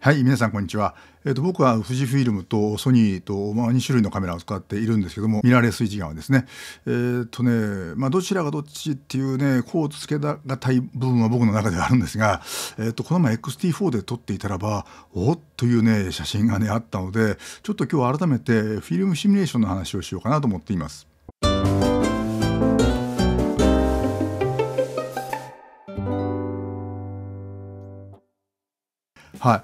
はい、皆さんこんにちは。僕は富士フイルムとソニーと、2種類のカメラを使っているんですけども、ミラーレス一眼はですね、どちらがどっちっていうね、こうつけがたい部分は僕の中ではあるんですが、この前 XT4 で撮っていたらば、おっというね、写真がね、あったので、ちょっと今日改めてフィルムシミュレーションの話をしようかなと思っています。はい、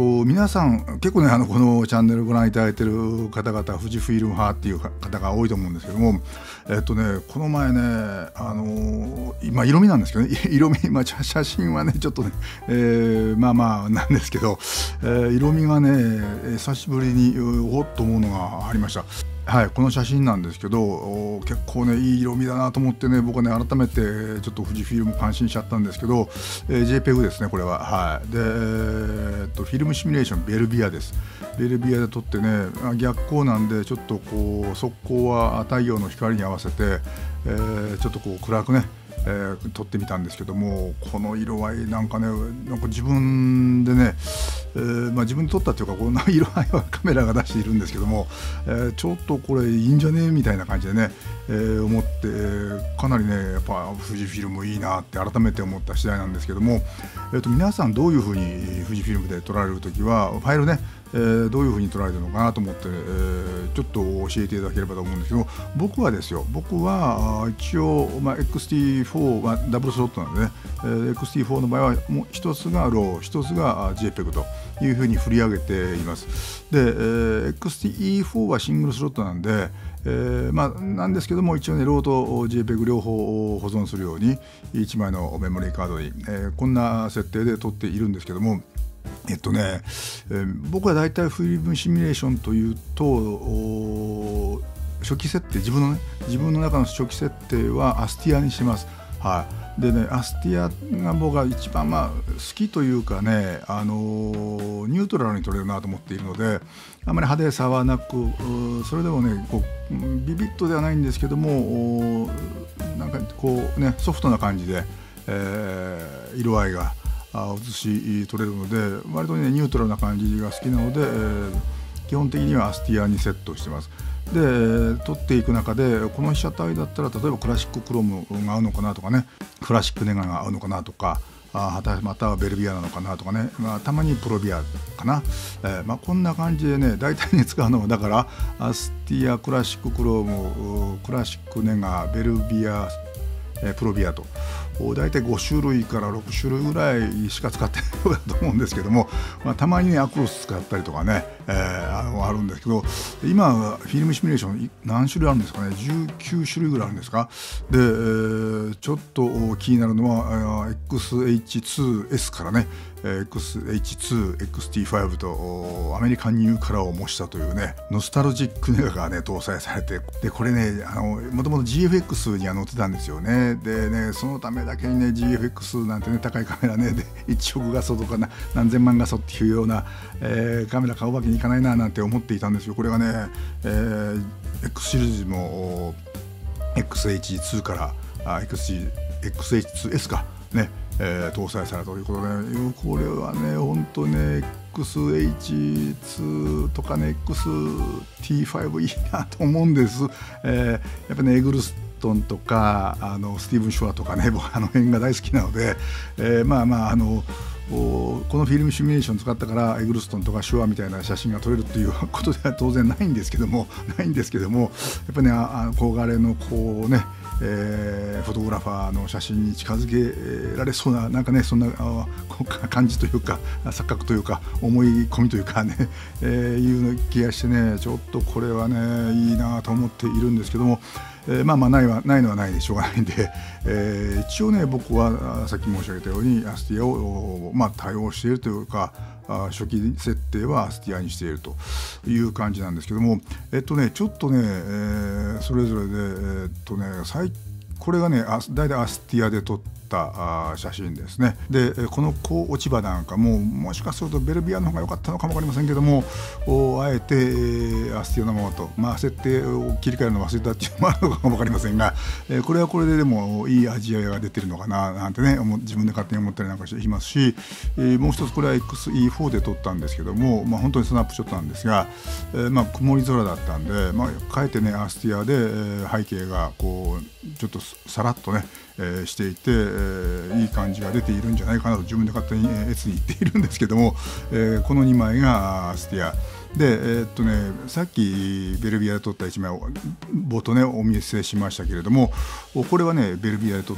皆さん結構ねこのチャンネルご覧いただいている方々富士フイルム派っていう方が多いと思うんですけども、この前ね今色味なんですけどね色味、写真はねちょっとね、なんですけど、色味がね久しぶりにおっと思うのがありました。はい、この写真なんですけど、結構ねいい色味だなと思ってね、僕はね改めてちょっと富士フィルム感心しちゃったんですけど、JPEG ですねこれは。はい、で、フィルムシミュレーションベルビアです。ベルビアで撮ってね、逆光なんでちょっとこう側光は太陽の光に合わせて、ちょっとこう暗くね撮ってみたんですけども、この色合いなんかね、なんか自分でね、自分で撮ったっていうかこの色合いはカメラが出しているんですけども、ちょっとこれいいんじゃねみたいな感じでね、思って、かなりねやっぱ富士フィルムいいなって改めて思った次第なんですけども、皆さんどういうふうに富士フィルムで撮られる時はファイルねどういうふうに撮られてるのかなと思って、ちょっと教えていただければと思うんですけど、僕は一応、XT4 はダブルスロットなんでね、XT4 の場合はもう一つが RAW、一つが JPEG というふうに振り上げています。で、XT4 はシングルスロットなんで、なんですけども一応ね RAW と JPEG 両方保存するように1枚のメモリーカードに、こんな設定で撮っているんですけども、僕はだいたいフィルムシミュレーションというと初期設定、自分の中の初期設定はアスティアにします。はい、でねアスティアが僕は一番好きというかね、ニュートラルに撮れるなと思っているので、あまり派手さはなく、それでもねこうビビッとではないんですけども、なんかこうねソフトな感じで、色合いが写し取れるので、割とねニュートラルな感じが好きなので、基本的にはアスティアにセットしてます。で撮っていく中でこの被写体だったら例えばクラシッククロムが合うのかなとかね、クラシックネガが合うのかなとか、またはベルビアなのかなとかね、たまにプロビアかな、こんな感じでね大体ね使うのはだからアスティア、クラシッククロム、クラシックネガ、ベルビア、プロビアと大体5種類から6種類ぐらいしか使ってないようだと思うんですけども、たまにねアクロス使ったりとかね、あるんですけど、今フィルムシミュレーション何種類あるんですかね、19種類ぐらいあるんですか。で、ちょっと気になるのは XH2S からね XH2、XT5 とアメリカンニューカラーを模したというねノスタルジックネガがね搭載されて、でこれねもともと GFX には載ってたんですよね。でねそのためだけにね GFX なんてね高いカメラねで1億画素とか何千万画素っていうような、カメラ買うわけにいかないななんて思っていたんですよ。これがね、X シリーズも XH2 からXH2S かね、搭載されたということで、これはね本当ね XH2 とかね XT5 いいなと思うんです。やっぱねエグルストンとかスティーブン・ショアとかね、僕辺が大好きなので、このフィルムシミュレーション使ったからエグルストンとかシュアみたいな写真が撮れるっていうことでは当然ないんですけどもやっぱね憧れのこうね、フォトグラファーの写真に近づけられそうな、なんかねそんな感じというか錯覚というか思い込みというかね、いう気がしてね、ちょっとこれはねいいなと思っているんですけども、ないのはないでしょうがないんで、一応ね僕はさっき申し上げたようにアスティアを対応しているというか、初期設定はアスティアにしているという感じなんですけども、ちょっとね、それぞれでこれがねだいたいアスティアで撮っった写真ですね。でこの小落ち葉なんかももしかするとベルビアの方が良かったのかも分かりませんけども、あえてアスティアのままと、設定を切り替えるのを忘れたっていうのもあるのかも分かりませんが、これはこれででもいい味わいが出てるのかななんてね自分で勝手に思ったりなんかしていますし、もう一つこれは XE4 で撮ったんですけども、本当にスナップショットなんですが、曇り空だったんで、かえてねアスティアで、背景がこうちょっとさらっとね、していて、いい感じが出ているんじゃないかなと自分で勝手に越に言っているんですけども、この2枚がアスティアで、さっきベルビアで撮った1枚を冒頭ねお見せしましたけれども、これはねベルビアで撮って、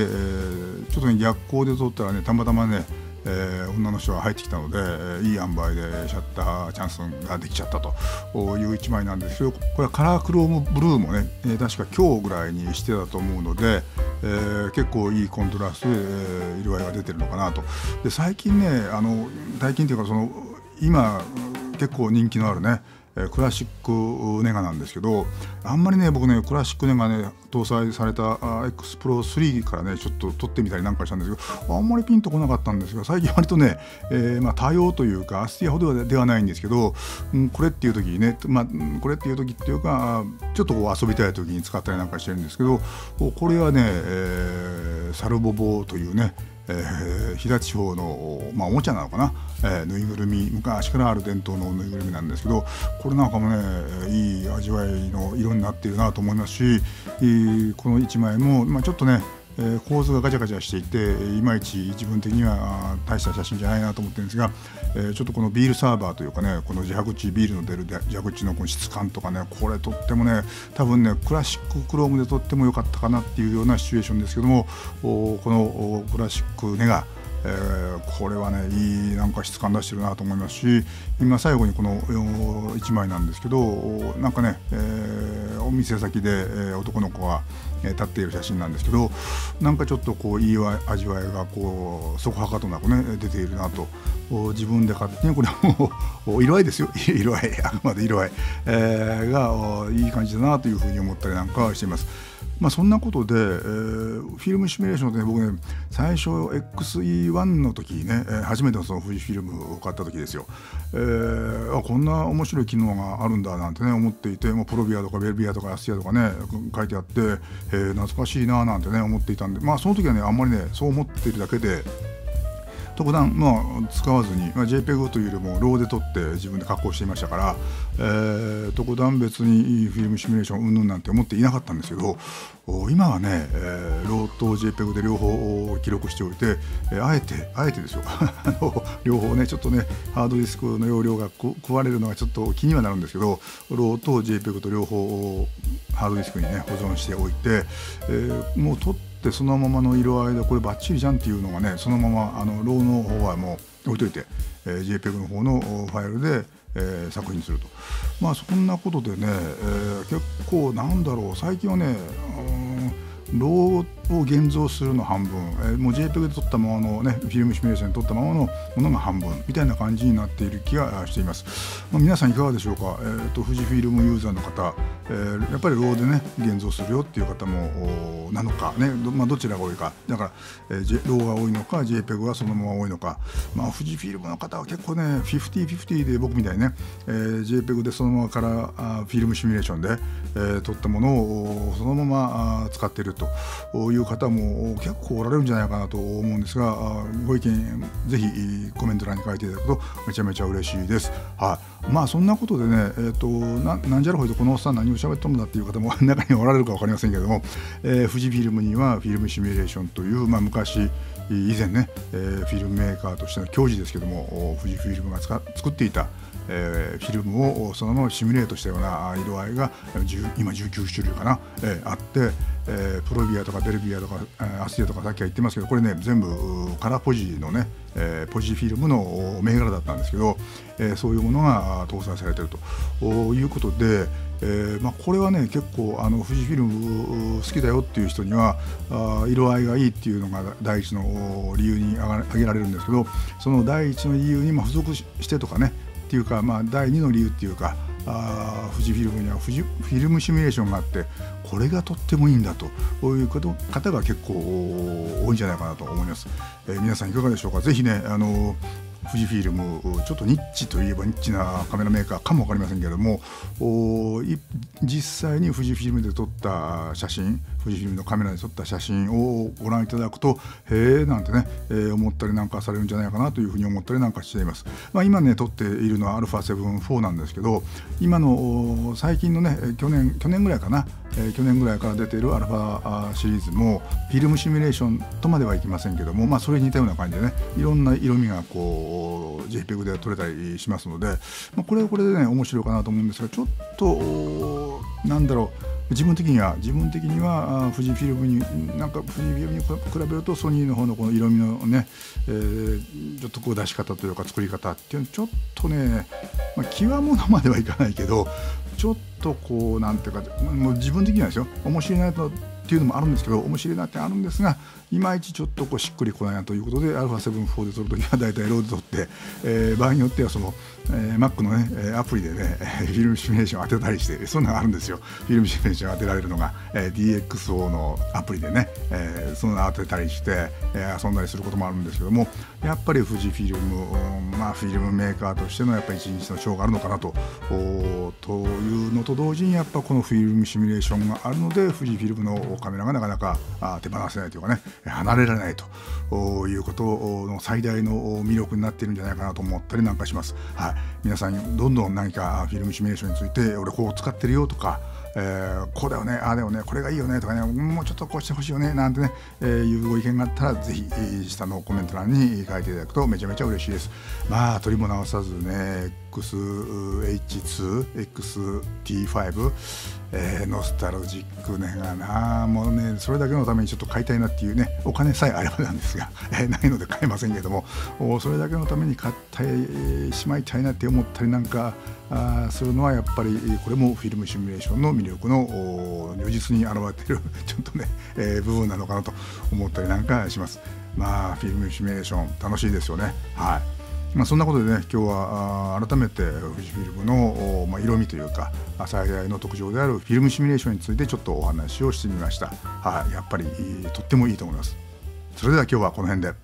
ちょっとね逆光で撮ったらねたまたまね女の人が入ってきたので、いい塩梅でシャッターチャンスができちゃったという1枚なんですけど、これはカラークロームブルーもね、確か今日ぐらいにしてたと思うので、結構いいコントラストで、色合いが出てるのかなと。で最近ね最近というか今結構人気のあるねクラシックネガなんですけど、あんまりね僕ねクラシックネガね搭載された X Pro 3からねちょっと撮ってみたりなんかしたんですけど、あんまりピンとこなかったんですが、最近割とね、多様というかアスティアほどではないんですけど、これっていう時にね、これっていう時っていうかちょっとこう遊びたい時に使ったりなんかしてるんですけど、これはね、サルボボというね飛騨地方の、おもちゃなのかな、ぬいぐるみ、昔からある伝統のぬいぐるみなんですけど、これなんかもねいい味わいの色になっているなと思いますし、この1枚も、ちょっとね構図がガチャガチャしていていまいち自分的には大した写真じゃないなと思ってるんですが、ちょっとこのビールサーバーというかね、この自白地ビールの出る自白地のこの質感とかね、これとってもね多分ねクラシッククロームでとっても良かったかなっていうようなシチュエーションですけども、このクラシックネガこれはねいいなんか質感出してるなと思いますし、今最後にこの1枚なんですけど、なんかね、お店先で男の子が立っている写真なんですけど、なんかちょっとこういい味わいがこうそこはかとなくね出ているなと、自分で勝手にこれはもう色合いですよ、色合いあくまで色合い、がいい感じだなというふうに思ったりなんかしています。そんなことで、フィルムシミュレーションで、僕ね最初 XE1 の時にね初めてその富士フィルムを買った時ですよ、こんな面白い機能があるんだなんてね思っていて、もうプロビアとかベルビアとかアスティアとかね書いてあって、懐かしいななんてね思っていたんで、その時はねあんまりねそう思っているだけで特段使わずに、JPEG というよりもローで撮って自分で加工していましたから、特段別にフィルムシミュレーションうんぬんなんて思っていなかったんですけど、今はね、ローと JPEG で両方記録しておいて、あえてですよ両方ねちょっとねハードディスクの容量が食われるのがちょっと気にはなるんですけど、ローと JPEG と両方ハードディスクにね保存しておいて、もう撮ってそのままの色合いでこれバッチリじゃんっていうのがねそのままローの方はもう置いといて、JPEG の方のファイルで、作品にすると、そんなことでね、結構なんだろう、最近はねローを現像するの半分、もう JPEG で撮ったままのねフィルムシミュレーションで撮ったままのものが半分みたいな感じになっている気がしています。皆さんいかがでしょうか。富士フィルムユーザーの方、やっぱりローでね現像するよっていう方もなのかね、どちらが多いか、だから、ローが多いのか JPEG がそのまま多いのか、富士フィルムの方は結構ね50/50で僕みたいにね、JPEG でそのままからフィルムシミュレーションで、撮ったものをそのまま使っているという方も結構おられるんじゃないかなと思うんですが、ご意見ぜひコメント欄に書いていただくとめちゃめちゃ嬉しいです。そんなことでね、なんじゃらほいとこのおっさん何を喋ったんだっていう方も中におられるか分かりませんけれども、富士フィルムにはフィルムシミュレーションという、昔以前ね、フィルムメーカーとしての矜持ですけども富士フィルムが作っていたフィルムをそのままシミュレートしたような色合いが今19種類かな、あって、プロビアとかベルビアとかアスティアとかさっきは言ってますけど、これね全部カラーポジのね、ポジフィルムの銘柄だったんですけど、そういうものが搭載されているということで、これはね結構富士フィルム好きだよっていう人には色合いがいいっていうのが第一の理由に挙げられるんですけど、その第一の理由に付属してとかねっていうか、第2の理由っていうか、 富士フィルムにはフィルムシミュレーションがあって、これがとってもいいんだという方が結構多いんじゃないかなと思います。皆さんいかがでしょうか。ぜひね富士フィルム、ちょっとニッチといえばニッチなカメラメーカーかも分かりませんけれども、実際に富士フィルムで撮った写真、富士フィルムのカメラで撮った写真をご覧いただくと、へえなんてね、思ったりなんかされるんじゃないかなというふうに思ったりなんかしています。今ね撮っているのは α7-4 なんですけど、今の最近のね去年ぐらいかな、去年ぐらいから出ている α シリーズもフィルムシミュレーションとまではいきませんけども、それに似たような感じでね、いろんな色味がこう JPEG で撮れたりしますので、これはこれでね面白いかなと思うんですが、ちょっとなんだろう、自分的には富士フィルムに比べるとソニーの方のこの色味のね、ちょっとこう出し方というか作り方っていうのちょっとね、極物まではいかないけど、ちょっとこうなんていうか、もう自分的にはですよ、面白いなとっていうのもあるんですけど、面白いなってあるんですが、いまいちちょっとこうしっくりこないなということで α7-4 で撮るときはだいたいローで撮って、場合によってはその、Mac のねアプリでねフィルムシミュレーションを当てたりして、そんなのがあるんですよ。フィルムシミュレーションを当てられるのが、DxO のアプリでね、そんなの当てたりして、遊んだりすることもあるんですけども、やっぱり富士フィルム、フィルムメーカーとしてのやっぱり一日の長があるのかなというのと同時に、やっぱこのフィルムシミュレーションがあるので富士フィルムのカメラがなかなか手放せないというかね、離れられないということの最大の魅力になっているんじゃないかなと思ったりなんかします。皆さんどんどん何かフィルムシミュレーションについて、俺こう使ってるよとか、こうだよね、ああだよね、これがいいよねとかね、もうちょっとこうしてほしいよねなんてね、いうご意見があったら、ぜひ下のコメント欄に書いていただくとめちゃめちゃ嬉しいです。取りも直さずね、XH2、XT5、ノスタルジックねがな、もうねそれだけのためにちょっと買いたいなっていうね、お金さえあればなんですが、ないので買えませんけれども、それだけのために買ってしまいたいなって思ったりなんかするのは、やっぱりこれもフィルムシミュレーションの魅力の如実に現れているちょっとね、部分なのかなと思ったりなんかします。フィルムシミュレーション楽しいですよね。そんなことでね、今日は改めて富士フィルムの色味というか最大の特徴であるフィルムシミュレーションについてちょっとお話をしてみました。やっぱりとってもいいと思います。それでは今日はこの辺で。